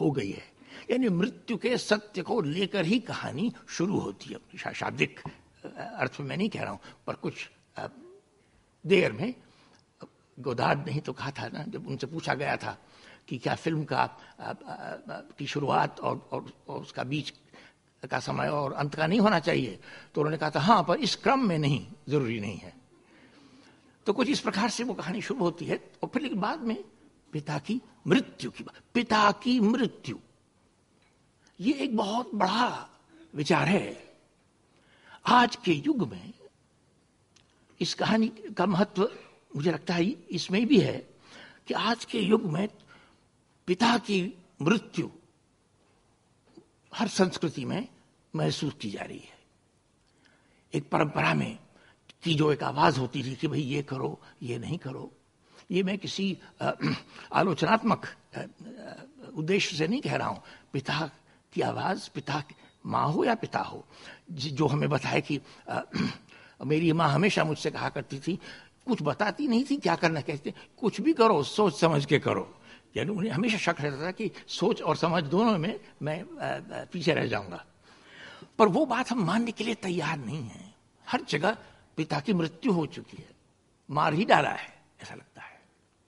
हो गई है। यानी मृत्यु के सत्य को लेकर ही कहानी शुरू होती है। शाब्दिक अर्थ में मैं नहीं कह रहा हूं, पर कुछ देर में गोदाद ने ही तो कहा था ना, जब उनसे पूछा गया था कि क्या फिल्म की शुरुआत और उसका बीच का समय और अंत का नहीं होना चाहिए, तो उन्होंने कहा था हाँ, पर इस क्रम में नहीं, जरूरी नहीं है। तो कुछ इस प्रकार से वो कहानी शुरू होती है। और फिर लेकिन बाद में पिता की मृत्यु की बात, पिता की मृत्यु, ये एक बहुत बड़ा विचार है। आज के युग में इस कहानी का महत्व मुझे लगता है इसमें भी है कि आज के युग में पिता की मृत्यु हर संस्कृति में महसूस की जा रही है। एक परंपरा में की जो एक आवाज होती थी कि भाई ये करो, ये नहीं करो, ये मैं किसी आलोचनात्मक उद्देश्य से नहीं कह रहा हूं। पिता की आवाज, पिता माँ हो या पिता हो, जो हमें बताए कि मेरी माँ हमेशा मुझसे कहा करती थी, कुछ बताती नहीं थी क्या करना, कहते कुछ भी करो सोच समझ के करो। यानी उन्हें हमेशा शक रहता था कि सोच और समझ दोनों में मैं पीछे रह जाऊंगा। पर वो बात हम मानने के लिए तैयार नहीं है। हर जगह पिता की मृत्यु हो चुकी है, मार ही डाला है ऐसा लगता है।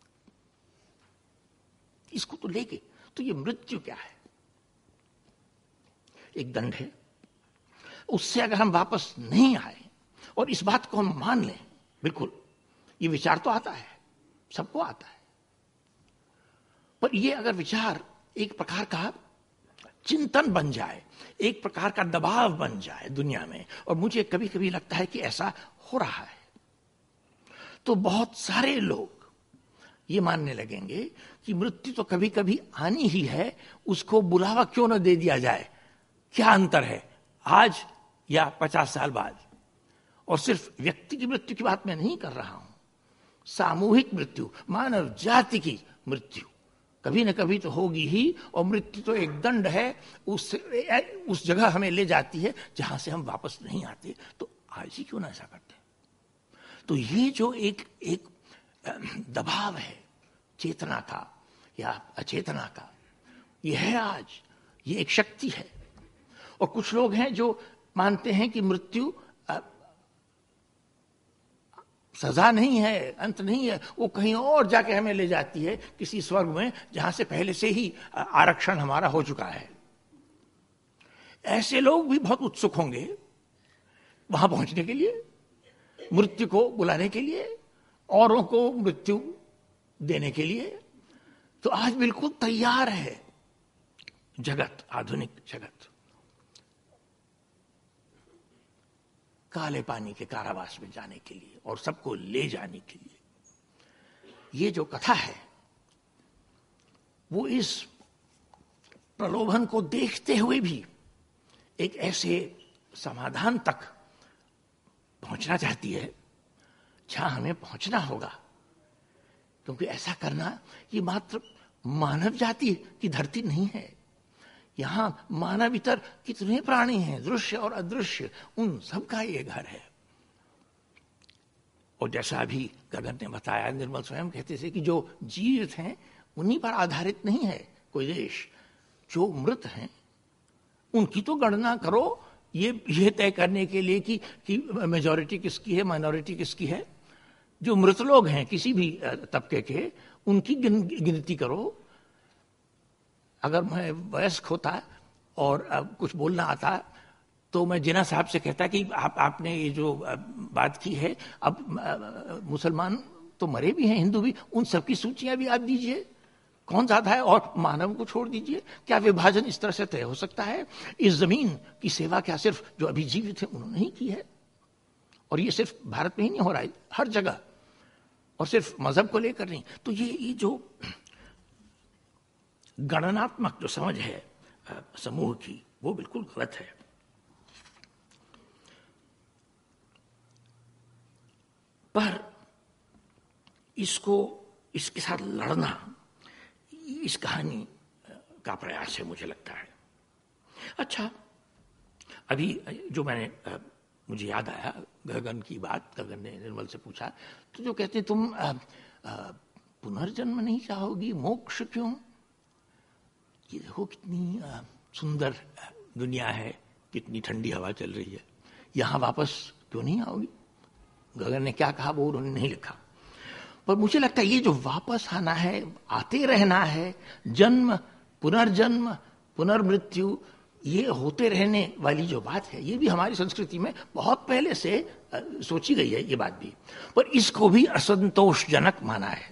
इसको तो लेके तो ये मृत्यु क्या है? एक दंड है, उससे अगर हम वापस नहीं आए और इस बात को हम मान लें, बिल्कुल ये विचार तो आता है, सबको आता है, पर ये अगर विचार एक प्रकार का चिंतन बन जाए, एक प्रकार का दबाव बन जाए दुनिया में, और मुझे कभी कभी लगता है कि ऐसा हो रहा है, तो बहुत सारे लोग ये मानने लगेंगे कि मृत्यु तो कभी कभी आनी ही है, उसको बुलावा क्यों न दे दिया जाए। क्या अंतर है आज या 50 साल बाद? और सिर्फ व्यक्ति की मृत्यु की बात मैं नहीं कर रहा हूं, सामूहिक मृत्यु, मानव जाति की मृत्यु कभी न कभी तो होगी ही। और मृत्यु तो एक दंड है, उस जगह हमें ले जाती है जहां से हम वापस नहीं आते। तो आज ही क्यों ना ऐसा करते? तो ये जो एक दबाव है चेतना का या अचेतना का, ये है आज, ये एक शक्ति है। और कुछ लोग हैं जो मानते हैं कि मृत्यु सजा नहीं है, अंत नहीं है, वो कहीं और जाके हमें ले जाती है, किसी स्वर्ग में जहां से पहले से ही आरक्षण हमारा हो चुका है। ऐसे लोग भी बहुत उत्सुक होंगे वहां पहुंचने के लिए, मृत्यु को बुलाने के लिए, औरों को मृत्यु देने के लिए। तो आज बिल्कुल तैयार है जगत, आधुनिक जगत, काले पानी के कारावास में जाने के लिए और सबको ले जाने के लिए। ये जो कथा है वो इस प्रलोभन को देखते हुए भी एक ऐसे समाधान तक पहुंचना चाहती है जहां हमें पहुंचना होगा, क्योंकि ऐसा करना ये मात्र मानव जाति की धरती नहीं है। यहां मानव इतर कितने प्राणी हैं, दृश्य और अदृश्य, उन सबका ये घर है। और जैसा अभी गगन ने बताया, निर्मल स्वयं कहते थे कि जो जीवित हैं उन्हीं पर आधारित नहीं है कोई देश, जो मृत हैं उनकी तो गणना करो ये तय करने के लिए कि मेजॉरिटी किसकी है, माइनॉरिटी किसकी है। जो मृत लोग हैं किसी भी तबके के, उनकी गिनती करो। अगर मैं वयस्क होता और कुछ बोलना आता तो मैं जिना साहब से कहता कि आपने ये जो बात की है, अब मुसलमान तो मरे भी हैं, हिंदू भी, उन सबकी सूचियां भी आप दीजिए, कौन ज्यादा है, और मानव को छोड़ दीजिए। क्या विभाजन इस तरह से तय हो सकता है? इस जमीन की सेवा क्या सिर्फ जो अभी जीवित है उन्होंने ही की है? और ये सिर्फ भारत में ही नहीं हो रहा है, हर जगह, और सिर्फ मजहब को लेकर नहीं। तो ये जो गणनात्मक जो समझ है समूह की, वो बिल्कुल गलत है। पर इसके साथ लड़ना इस कहानी का प्रयास है, मुझे लगता है। अच्छा, अभी जो मुझे याद आया गगन की बात, गगन ने निर्मल से पूछा, तो जो कहते तुम पुनर्जन्म नहीं चाहोगी, मोक्ष क्यों? कि देखो कितनी सुंदर दुनिया है, कितनी ठंडी हवा चल रही है, यहाँ वापस क्यों नहीं आओगी? गगन ने क्या कहा वो उन्होंने नहीं लिखा, पर मुझे लगता है ये जो वापस आना है, आते रहना है, जन्म पुनर्जन्म पुनर्मृत्यु, ये होते रहने वाली जो बात है, ये भी हमारी संस्कृति में बहुत पहले से सोची गई है ये बात भी, पर इसको भी असंतोषजनक माना है।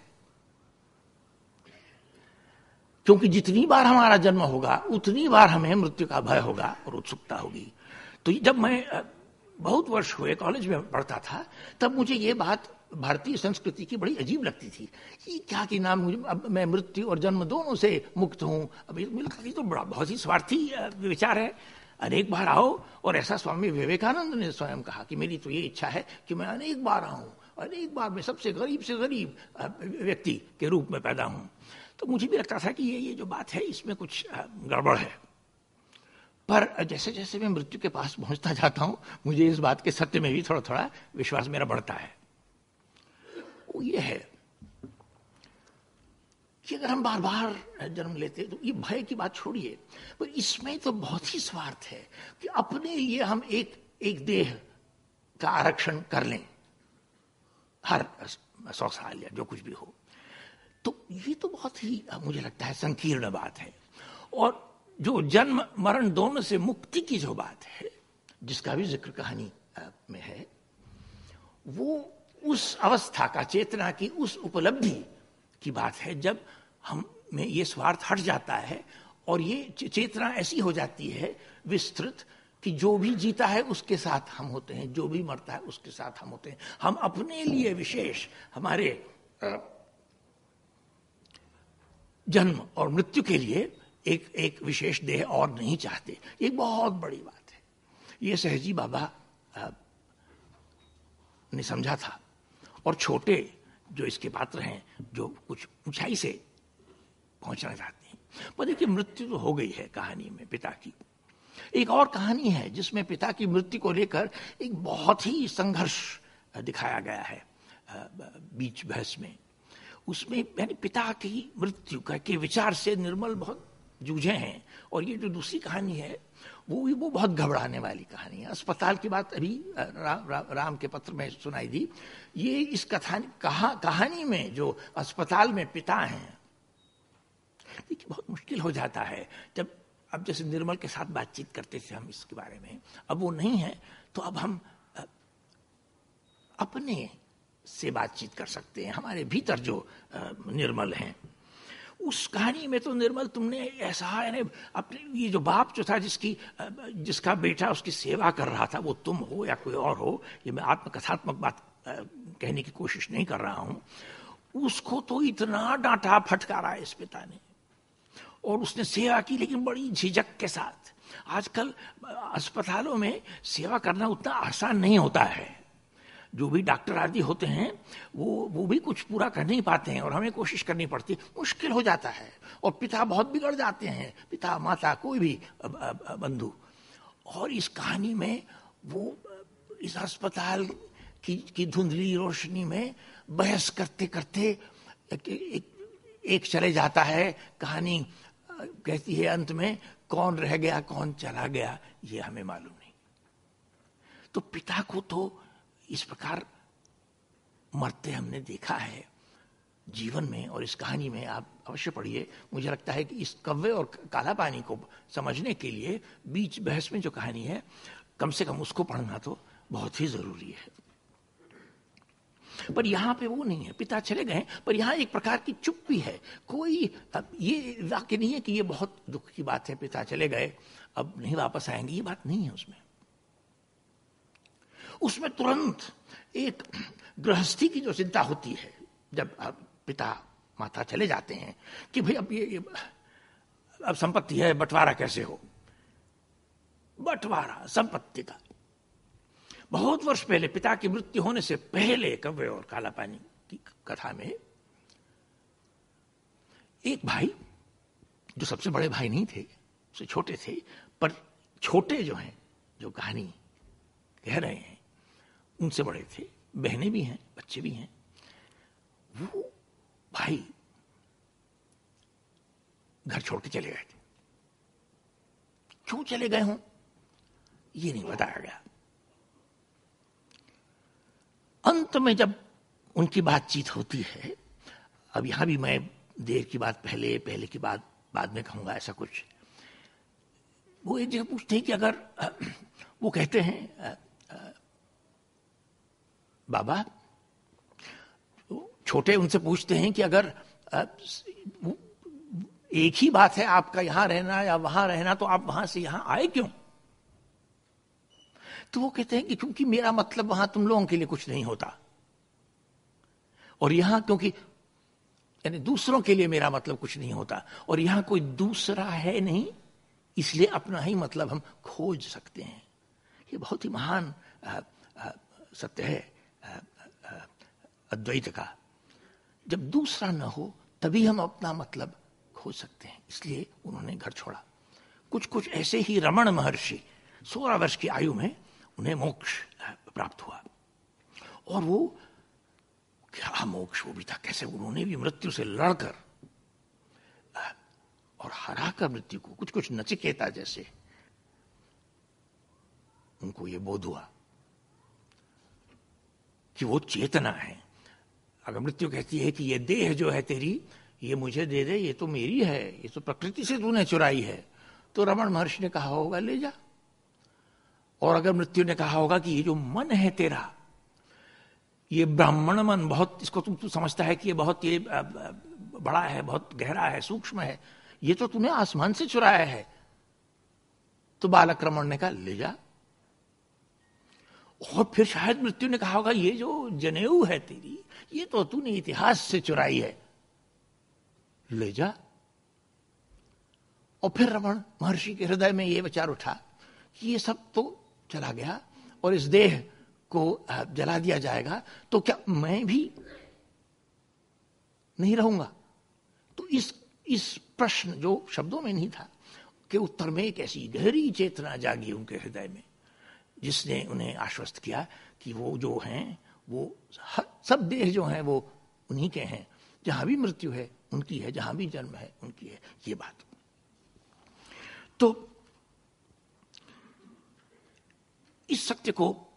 क्योंकि जितनी बार हमारा जन्म होगा उतनी बार हमें मृत्यु का भय होगा और उत्सुकता होगी। तो जब मैं बहुत वर्ष हुए कॉलेज में पढ़ता था, तब मुझे ये बात भारतीय संस्कृति की बड़ी अजीब लगती थी। ये क्या कि नाम, मुझे अब मैं मृत्यु और जन्म दोनों से मुक्त हूं। अब ये तो बड़ा बहुत ही स्वार्थी विचार है। अनेक बार आओ, और ऐसा स्वामी विवेकानंद ने स्वयं कहा कि मेरी तो ये इच्छा है कि मैं अनेक बार आऊं, अनेक बार मैं सबसे गरीब से गरीब व्यक्ति के रूप में पैदा हूं। तो मुझे भी लगता था कि ये जो बात है इसमें कुछ गड़बड़ है। पर जैसे जैसे मैं मृत्यु के पास पहुंचता जाता हूं, मुझे इस बात के सत्य में भी थोड़ा थोड़ा विश्वास मेरा बढ़ता है। वो ये है कि अगर हम बार बार जन्म लेते तो ये भय की बात छोड़िए, पर इसमें तो बहुत ही स्वार्थ है कि अपने लिए हम एक देह का आरक्षण कर लें हर 100 साल या जो कुछ भी हो। तो ये तो बहुत ही मुझे लगता है संकीर्ण बात है। और जो जन्म मरण दोनों से मुक्ति की जो बात है, जिसका भी जिक्र कहानी में है, वो उस अवस्था का, चेतना की उस उपलब्धि की बात है जब हम में ये स्वार्थ हट जाता है और ये चेतना ऐसी हो जाती है विस्तृत कि जो भी जीता है उसके साथ हम होते हैं, जो भी मरता है उसके साथ हम होते हैं। हम अपने लिए विशेष हमारे जन्म और मृत्यु के लिए एक विशेष देह और नहीं चाहते। एक बहुत बड़ी बात है। ये सहजी बाबा ने समझा था, और छोटे जो इसके पात्र हैं, जो कुछ ऊंचाई से पहुंचना चाहते हैं। पर देखिए, मृत्यु तो हो गई है कहानी में पिता की। एक और कहानी है जिसमें पिता की मृत्यु को लेकर एक बहुत ही संघर्ष दिखाया गया है बीच बहस में। उसमें यानी पिता की मृत्यु के विचार से निर्मल बहुत जूझे हैं। और ये जो दूसरी कहानी है वो बहुत घबराने वाली कहानी है। अस्पताल की बात अभी राम के पत्र में सुनाई दी। ये इस कहानी में जो अस्पताल में पिता हैं, देखिए बहुत मुश्किल हो जाता है जब, अब जैसे निर्मल के साथ बातचीत करते थे हम इसके बारे में, अब वो नहीं है, तो अब हम अपने से बातचीत कर सकते हैं, हमारे भीतर जो निर्मल हैं। उस कहानी में तो निर्मल तुमने ऐसा, यानी अपने ये जो बाप जो था जिसका बेटा उसकी सेवा कर रहा था, वो तुम हो या कोई और हो, ये मैं आत्मकथात्मक बात कहने की कोशिश नहीं कर रहा हूं। उसको तो इतना डांटा फटकारा इस पिता ने, और उसने सेवा की, लेकिन बड़ी झिझक के साथ। आजकल अस्पतालों में सेवा करना उतना आसान नहीं होता है। जो भी डॉक्टर आदि होते हैं वो भी कुछ पूरा कर नहीं पाते हैं, और हमें कोशिश करनी पड़ती, मुश्किल हो जाता है। और पिता बहुत बिगड़ जाते हैं, पिता माता कोई भी बंधु। और इस कहानी में वो इस अस्पताल की धुंधली रोशनी में बहस करते करते एक चले जाता है। कहानी कहती है अंत में, कौन रह गया कौन चला गया ये हमें मालूम नहीं। तो पिता को तो इस प्रकार मरते हमने देखा है जीवन में, और इस कहानी में आप अवश्य पढ़िए। मुझे लगता है कि इस कव्वे और काला पानी को समझने के लिए बीच बहस में जो कहानी है, कम से कम उसको पढ़ना तो बहुत ही जरूरी है। पर यहां पे वो नहीं है, पिता चले गए, पर यहां एक प्रकार की चुप्पी है। कोई ये वाक्य नहीं है कि ये बहुत दुख की बात है, पिता चले गए अब नहीं वापस आएंगे, ये बात नहीं है उसमें तुरंत एक गृहस्थी की जो चिंता होती है जब पिता माता चले जाते हैं कि भाई अब संपत्ति है, बंटवारा कैसे हो। बंटवारा संपत्ति का बहुत वर्ष पहले, पिता की मृत्यु होने से पहले, कव्वे और काला पानी की कथा में एक भाई, जो सबसे बड़े भाई नहीं थे, उससे छोटे थे, पर छोटे जो हैं, जो कहानी कह रहे हैं, उनसे बड़े थे, बहनें भी हैं, बच्चे भी हैं। वो भाई घर छोड़ के चले गए थे। क्यों चले गए हों, ये नहीं बताया गया। अंत में जब उनकी बातचीत होती है, अब यहां भी मैं देर की बात पहले, पहले की बात बाद में कहूंगा, ऐसा कुछ। वो एक जगह पूछते हैं कि अगर वो कहते हैं बाबा, छोटे उनसे पूछते हैं कि अगर एक ही बात है आपका यहां रहना या वहां रहना, तो आप वहां से यहां आए क्यों? तो वो कहते हैं कि क्योंकि मेरा मतलब वहां तुम लोगों के लिए कुछ नहीं होता, और यहां क्योंकि यानी दूसरों के लिए मेरा मतलब कुछ नहीं होता, और यहां कोई दूसरा है नहीं, इसलिए अपना ही मतलब हम खोज सकते हैं। ये बहुत ही महान सत्य है अद्वैत का। जब दूसरा न हो तभी हम अपना मतलब खोज सकते हैं, इसलिए उन्होंने घर छोड़ा। कुछ कुछ ऐसे ही रमण महर्षि 16 वर्ष की आयु में उन्हें मोक्ष प्राप्त हुआ, और वो क्या मोक्ष वो भी था, कैसे उन्होंने भी मृत्यु से लड़कर और हराकर मृत्यु को, कुछ कुछ नचिकेता जैसे उनको ये बोध हुआ कि वो चेतना है। अगर मृत्यु कहती है कि ये देह जो है तेरी, ये मुझे दे दे, ये तो मेरी है, ये तो प्रकृति से तूने चुराई है, तो रमण महर्षि ने कहा होगा ले जा। और अगर मृत्यु ने कहा होगा कि ये जो मन है तेरा, ये ब्राह्मण मन, बहुत इसको तू समझता है कि ये बहुत ये बड़ा है, बहुत गहरा है, सूक्ष्म है, ये तो तूने आसमान से चुराया है, तो बालक रमण ने कहा ले जा। और फिर शायद मृत्यु ने कहा होगा ये जो जनेऊ है तेरी, ये तो तूने इतिहास से चुराई है, ले जा। और फिर रमण महर्षि के हृदय में ये विचार उठा कि ये सब तो चला गया और इस देह को जला दिया जाएगा, तो क्या मैं भी नहीं रहूंगा? तो इस प्रश्न जो शब्दों में नहीं था के उत्तर में एक ऐसी गहरी चेतना जागी उनके हृदय में, जिसने उन्हें आश्वस्त किया कि वो जो हैं, वो सब देह जो हैं वो उन्हीं के हैं, जहां भी मृत्यु है उनकी है, जहां भी जन्म है उनकी है, ये बात। तो इस सत्य को